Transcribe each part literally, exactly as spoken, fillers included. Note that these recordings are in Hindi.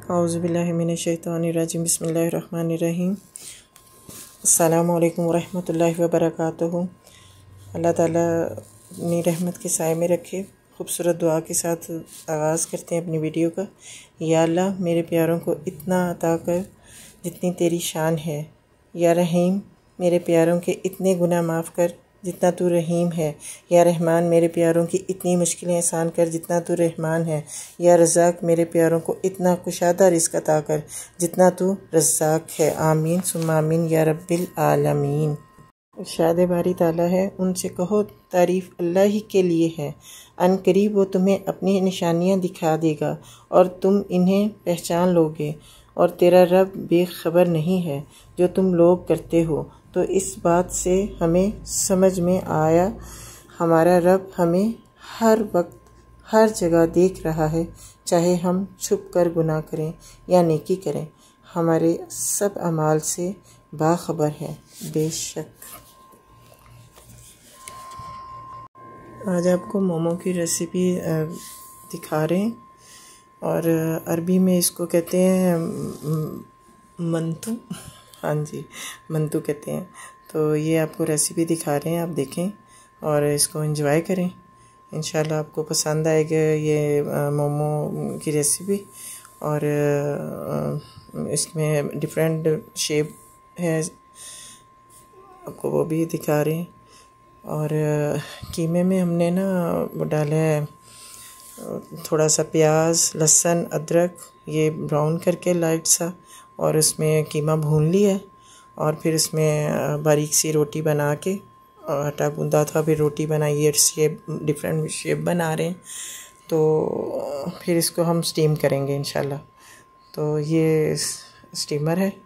औज़ुबिल्लाहि मिनश्शैतानिर्रजीम बिस्मिल्लाहिर्रहमानिर्रहीम। अस्सलामु अलैकुम वरहमतुल्लाहि वबरकातुहू। अल्लाह ताला अपनी रहमत के साए में रखे। खूबसूरत दुआ के साथ आगाज़ करते हैं अपनी वीडियो का। या अल्लाह, मेरे प्यारों को इतना अता कर जितनी तेरी शान है। या रहीम, मेरे प्यारों के इतने गुनाह माफ़ कर जितना तू रहीम है। या रहमान, मेरे प्यारों की इतनी मुश्किलें आसान कर जितना तू रहमान है। या रज़ाक, मेरे प्यारों को इतना कुशादा रिज़्क़ अता कर जितना तू रज़ाक है। आमीन सुम्मा आमीन या रब्बिल आलमीन। इरशाद बारी ताला है, उनसे कहो तारीफ़ अल्लाह ही के लिए है। अन करीब वो तुम्हें अपनी निशानियाँ दिखा देगा और तुम इन्हें पहचान लोगे। और तेरा रब बेखबर नहीं है जो तुम लोग करते हो। तो इस बात से हमें समझ में आया, हमारा रब हमें हर वक्त हर जगह देख रहा है, चाहे हम छुप कर गुनाह करें या नेकी करें। हमारे सब अमाल से बाखबर है बेशक। आज आपको मोमो की रेसिपी दिखा रहे हैं और अरबी में इसको कहते हैं मंतू। हाँ जी, मंतू कहते हैं। तो ये आपको रेसिपी दिखा रहे हैं, आप देखें और इसको एंजॉय करें। इंशाल्लाह आपको पसंद आएगा ये मोमो की रेसिपी। और इसमें डिफरेंट शेप है, आपको वो भी दिखा रहे हैं। और कीमे में हमने ना वो डाला है थोड़ा सा प्याज, लहसुन, अदरक, ये ब्राउन करके लाइट सा, और उसमें कीमा भून लिया है। और फिर इसमें बारीक सी रोटी बना के आटा गूंदा था, फिर रोटी बनाई, ये शेप डिफरेंट शेप बना रहे हैं। तो फिर इसको हम स्टीम करेंगे इंशाल्लाह। तो ये स्टीमर है,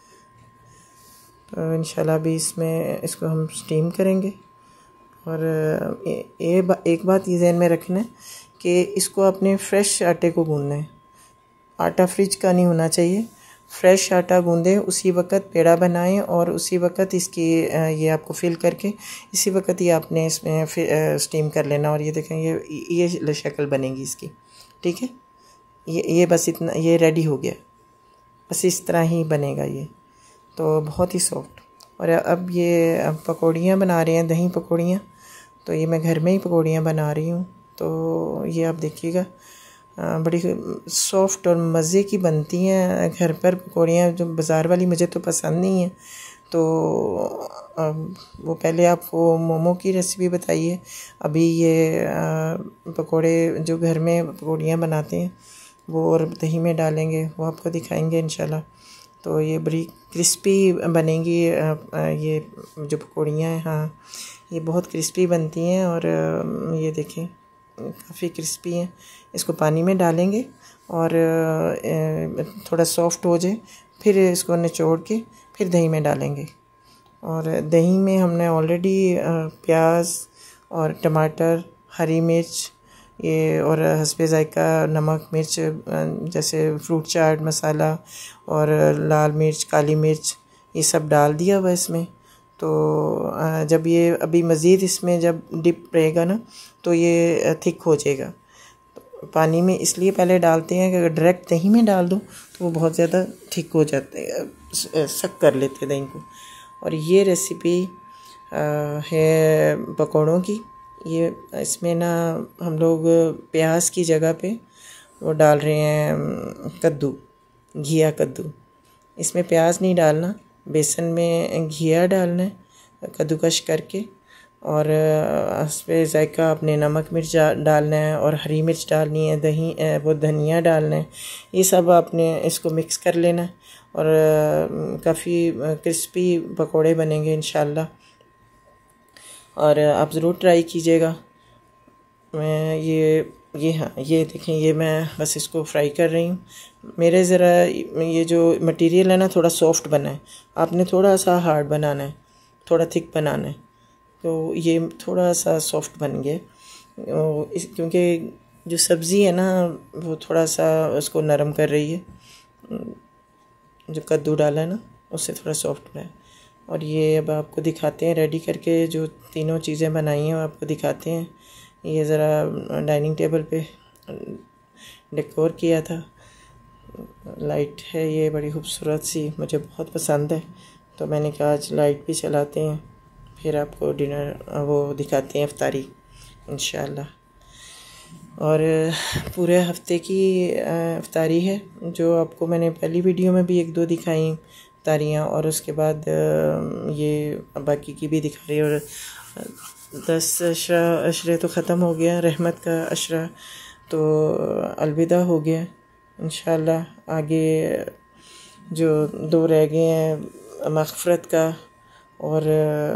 तो इंशाल्लाह भी इसमें इसको हम स्टीम करेंगे। और ए, ए, बा, एक बात ये ज़हन में रखना है कि इसको अपने फ्रेश आटे को गूंदना है। आटा फ्रिज का नहीं होना चाहिए, फ्रेश आटा गूंदें, उसी वक्त पेड़ा बनाएं और उसी वक्त इसकी ये आपको फिल करके इसी वक्त ये आपने इसमें स्टीम कर लेना। और ये देखें, ये ये शक्ल बनेगी इसकी, ठीक है। ये ये बस इतना, ये रेडी हो गया, बस इस तरह ही बनेगा ये, तो बहुत ही सॉफ्ट। और अब ये पकौड़ियाँ बना रहे हैं, दही पकौड़ियाँ। तो ये मैं घर में ही पकौड़ियाँ बना रही हूँ। तो ये आप देखिएगा, बड़ी सॉफ्ट और मज़े की बनती हैं घर पर पकौड़ियाँ, जो बाज़ार वाली मुझे तो पसंद नहीं है। तो वो पहले आपको मोमो की रेसिपी बताइए, अभी ये पकौड़े जो घर में पकौड़ियाँ बनाते हैं वो और दही में डालेंगे, वो आपको दिखाएंगे इंशाल्लाह। तो ये बड़ी क्रिस्पी बनेंगी ये जो पकौड़ियाँ हैं। हाँ, ये बहुत क्रिस्पी बनती हैं और ये देखें काफ़ी क्रिस्पी हैं। इसको पानी में डालेंगे और थोड़ा सॉफ्ट हो जाए, फिर इसको निचोड़ के फिर दही में डालेंगे। और दही में हमने ऑलरेडी प्याज और टमाटर, हरी मिर्च, ये और हस्बे ज़ायका नमक, मिर्च, जैसे फ्रूट चाट मसाला और लाल मिर्च, काली मिर्च, ये सब डाल दिया हुआ इसमें। तो जब ये अभी मज़ीद इसमें जब डिप रहेगा ना, तो ये थिक हो जाएगा। तो पानी में इसलिए पहले डालते हैं कि अगर डायरेक्ट दही में डाल दो तो वो बहुत ज़्यादा थिक हो जाते हैं, सक कर लेते हैं दही को। और ये रेसिपी है पकौड़ों की। ये इसमें ना हम लोग प्याज की जगह पे वो डाल रहे हैं कद्दू, घिया कद्दू। इसमें प्याज नहीं डालना, बेसन में घिया डालना है कद्दूकश करके। और हस्बे ज़ायका अपने नमक मिर्च डालना है और हरी मिर्च डालनी है, दही वो धनिया डालना है। ये सब आपने इसको मिक्स कर लेना है और काफ़ी क्रिस्पी पकोड़े बनेंगे इंशाल्लाह। और आप ज़रूर ट्राई कीजिएगा। मैं ये ये हाँ, ये देखें, ये मैं बस इसको फ्राई कर रही हूँ। मेरे ज़रा ये जो मटेरियल है ना थोड़ा सॉफ्ट बना है, आपने थोड़ा सा हार्ड बनाना है, थोड़ा थिक बनाना है। तो ये थोड़ा सा सॉफ्ट बन गया इस, क्योंकि जो सब्ज़ी है ना वो थोड़ा सा उसको नरम कर रही है, जो कद्दू डाला है ना उससे थोड़ा सॉफ्ट है। और ये अब आपको दिखाते हैं रेडी करके, जो तीनों चीज़ें बनाई हैं वो आपको दिखाते हैं। ये ज़रा डाइनिंग टेबल पे डेकोर किया था, लाइट है ये बड़ी खूबसूरत सी, मुझे बहुत पसंद है, तो मैंने कहा आज लाइट भी चलाते हैं, फिर आपको डिनर वो दिखाते हैं इफ्तारी इंशाल्लाह। और पूरे हफ्ते की इफ्तारी है जो आपको मैंने पहली वीडियो में भी एक दो दिखाई इफ्तारियाँ, और उसके बाद ये बाकी की भी दिखा रही है। और दस अशरा अशरे तो ख़त्म हो गया, रहमत का अशरा तो अलविदा हो गया इंशाल्लाह। आगे जो दो रह गए हैं मग़फ़िरत का और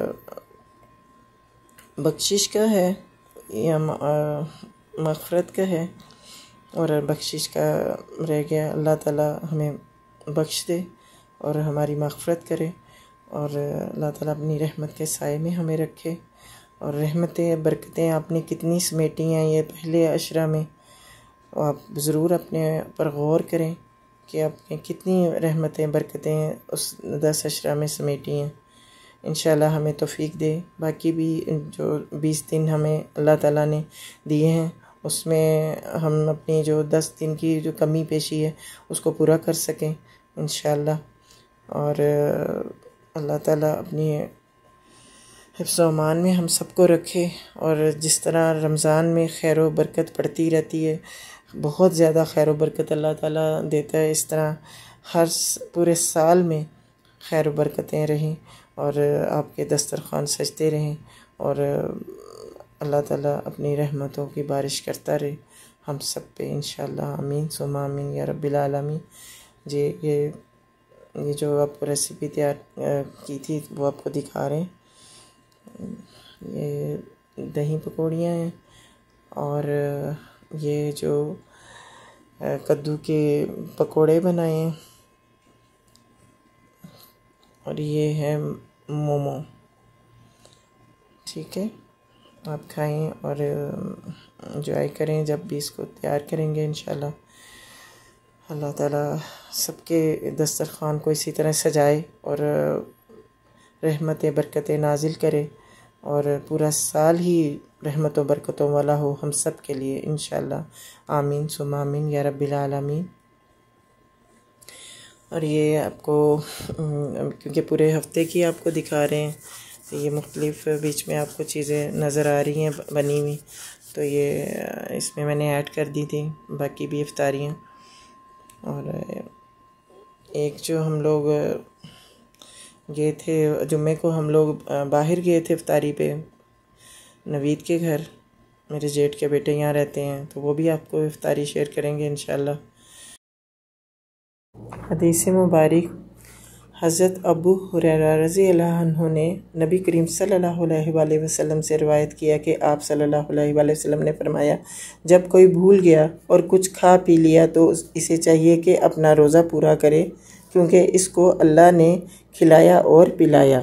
बख्शिश का है, या मग़फ़िरत का है और बख्शिश का रह गया। अल्लाह ताला हमें बख्श दे और हमारी मग़फ़िरत करे, और अल्लाह ताला अपनी रहमत के साए में हमें रखे। और रहमतें बरकतें आपने कितनी समेटी हैं ये पहले अशरा में, आप ज़रूर अपने पर गौर करें कि आपने कितनी रहमतें बरकतें उस दस अशरा में समेटी हैं। इंशाल्लाह हमें तौफ़ीक दे, बाकी भी जो बीस दिन हमें अल्लाह ताला ने दिए हैं उसमें हम अपनी जो दस दिन की जो कमी पेशी है उसको पूरा कर सकें इंशाल्लाह। और अल्लाह ताला अपनी हिफ्ज़ व अमान में हम सबको रखे, और जिस तरह रमज़ान में खैर व बरकत पड़ती रहती है, बहुत ज़्यादा खैर व बरकत अल्लाह ताला देता है, इस तरह हर पूरे साल में खैर व बरकतें रहें और आपके दस्तरख़्वान सजते रहें, और अल्लाह ताला अपनी रहमतों की बारिश करता रहे हम सब पे इंशाल्लाह। आमीन सुम्मा आमीन या रब्बिल आलमीन। जी ये ये जो आपको रेसिपी तैयार की थी वो आपको दिखा रहे हैं। ये दही पकौड़ियाँ हैं, और ये जो कद्दू के पकोड़े बनाए हैं, और ये है मोमो। ठीक है, आप खाएं और एंजॉय करें जब भी इसको तैयार करेंगे इंशाल्लाह। अल्लाह ताला सबके दस्तरख़्वान को इसी तरह सजाए और रहमतें बरकतें नाजिल करे, और पूरा साल ही रहमतों बरकतों वाला हो हम सब के लिए इंशाल्लाह। आमीन सुम्मा आमीन या रब्बिल आलमीन। और ये आपको क्योंकि पूरे हफ्ते की आपको दिखा रहे हैं, तो ये मुख्तलिफ़ बीच में आपको चीज़ें नज़र आ रही हैं बनी हुई, तो ये इसमें मैंने ऐड कर दी थी बाकी भी इफ्तारियाँ। और एक जो हम लोग गए थे जुम्मे को, हम लोग बाहर गए थे इफ्तारी पे नवीद के घर, मेरे जेठ के बेटे यहाँ रहते हैं, तो वो भी आपको इफ्तारी शेयर करेंगे इंशाल्लाह। हदीस मुबारक हज़रत अबू हुरैरा रज़ियल्लाहु अन्हु ने नबी करीम सल्लल्लाहु अलैहि वसल्लम से रिवायत किया कि आप सल्लल्लाहु अलैहि वसल्लम ने फरमाया, जब कोई भूल गया और कुछ खा पी लिया तो इसे चाहिए कि अपना रोज़ा पूरा करे, क्योंकि इसको अल्लाह ने खिलाया और पिलाया।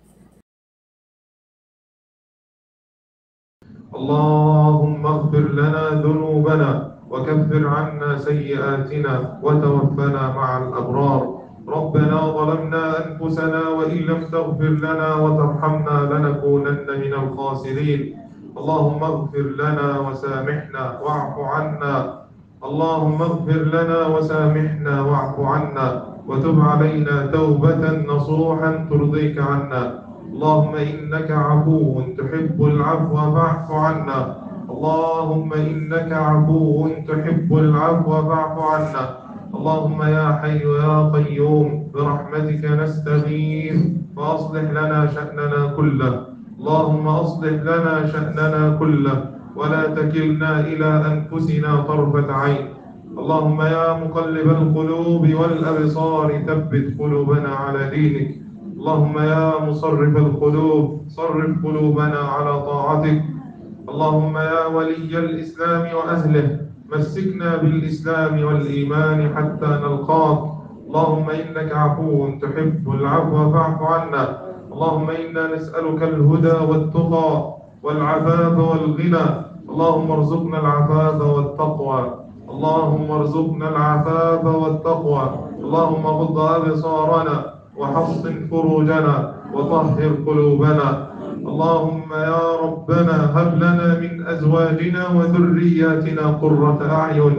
अल्लाहुम्मा अग़फ़िर लना ज़ुनूबना व कफ़्फ़िर अन्ना सय्यिआतिना व तवफ़्फ़ना मअल अब्रार। रब्बना ज़लमना अनफुसना व इन लम तग़फ़िर लना व तरहमना लनकूनन्ना मिनल ख़ासिरीन। अल्लाहुम्मा अग़फ़िर लना व सामिहना वअफ़ु अन्ना। अल्लाहुम्मा अग़फ़िर लना व सामिहना वअफ़ु अन्ना व तुब अलैना तौबतन नसूहन तुर्दीका अन्ना। اللهم إنك عفو تحب العفو فاعف عنا. اللهم إنك عفو تحب العفو فاعف عنا. اللهم يا حي يا قيوم برحمتك نستغيث فأصلح لنا شأننا كله. اللهم أصلح لنا شأننا كله ولا تكلنا إلى أنفسنا طرفة عين. اللهم يا مقلب القلوب والأبصار ثبت قلوبنا على دينك. اللهم يا مصرف القلوب صرف قلوبنا على طاعتك. اللهم يا ولي الإسلام وأهله مسكنا بالإسلام والإيمان حتى نلقاك. اللهم إنك عفو تحب العفو فاعف عنا. اللهم إنا نسألك الهدى والتقى والعفاف والغنى. اللهم ارزقنا العفاف والتقوى. اللهم ارزقنا العفاف والتقوى. اللهم غض أبصارنا وحصن فروجنا وطهر قلوبنا. اللهم يا ربنا هب لنا من أزواجنا وذرياتنا قرة أعين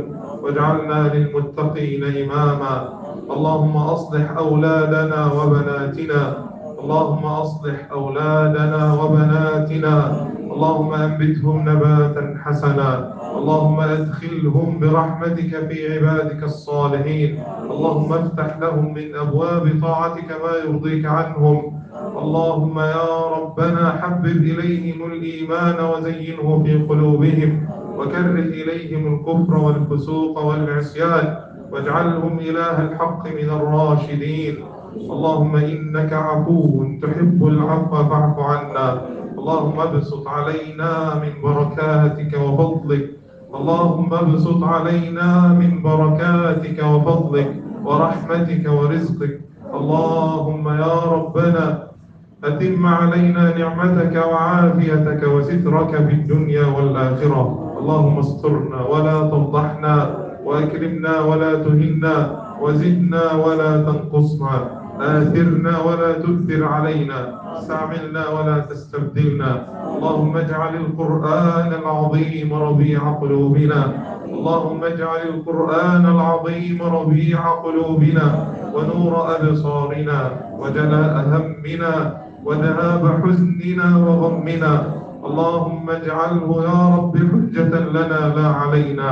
واجعلنا للمتقين إماما. اللهم أصلح أولادنا وبناتنا، اللهم أصلح أولادنا وبناتنا، اللهم أنبتهم نباتا حسنا، اللهم أدخلهم برحمتك في عبادك الصالحين، اللهم افتح لهم من أبواب طاعتك ما يرضيك عنهم. اللهم يا ربنا حبب إليهم الإيمان وزينه في قلوبهم، وكره إليهم الكفر والفسوق والعصيان، واجعلهم إله الحق من الراشدين. اللهم إنك عفو تحب العفو فاعف عنا. اللهم ابسط علينا من بركاتك وفضلك، اللهم ابسط علينا من بركاتك وفضلك ورحمتك ورزقك. اللهم يا ربنا أتم علينا نعمتك وعافيتك وسترك في الدنيا والآخرة. اللهم استرنا ولا تفضحنا، وأكرمنا ولا تهنا، وزدنا ولا تنقصنا، آثرنا ولا تؤثر علينا، استعملنا ولا تستبدلنا. اللهم اجعل القرآن العظيم ربيع قلوبنا، اللهم اجعل القرآن العظيم ربيع قلوبنا ونور أبصارنا وجلاء همنا وذهاب حزننا وغمنا. اللهم اجعله يا رب حجة لنا لا علينا،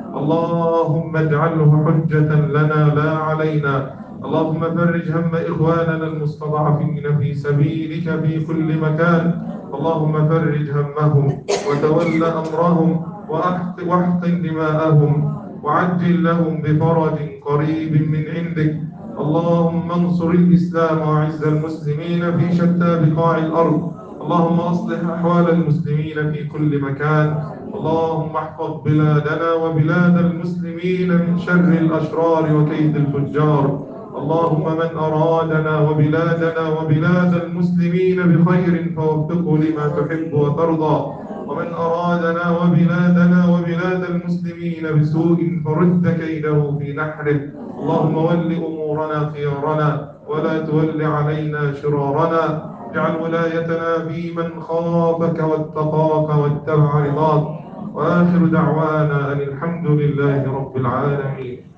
اللهم اجعله حجة لنا لا علينا. اللهم فرج هم إخواننا المستضعفين في سبيلك في كل مكان، اللهم فرج همهم وتول أمرهم واحقن دماءهم وعجل لهم بفرج قريب من عندك. اللهم انصر الإسلام وأعز المسلمين في شتى بقاع الأرض. اللهم أصلح أحوال المسلمين في كل مكان. اللهم احفظ بلادنا وبلاد المسلمين من شر الأشرار وكيد الفجار. اللهم من أرادنا وبلادنا وبلاد المسلمين بخير فوفقه لما تحب وترضى، ومن أرادنا وبلادنا وبلاد المسلمين بسوء فرد كيده في نحره. اللهم ول أمورنا خيارنا ولا تول علينا شرارنا. اجعل ولايتنا في من خافك واتقاك واتبع رضاك. وآخر دعوانا أن الحمد لله رب العالمين.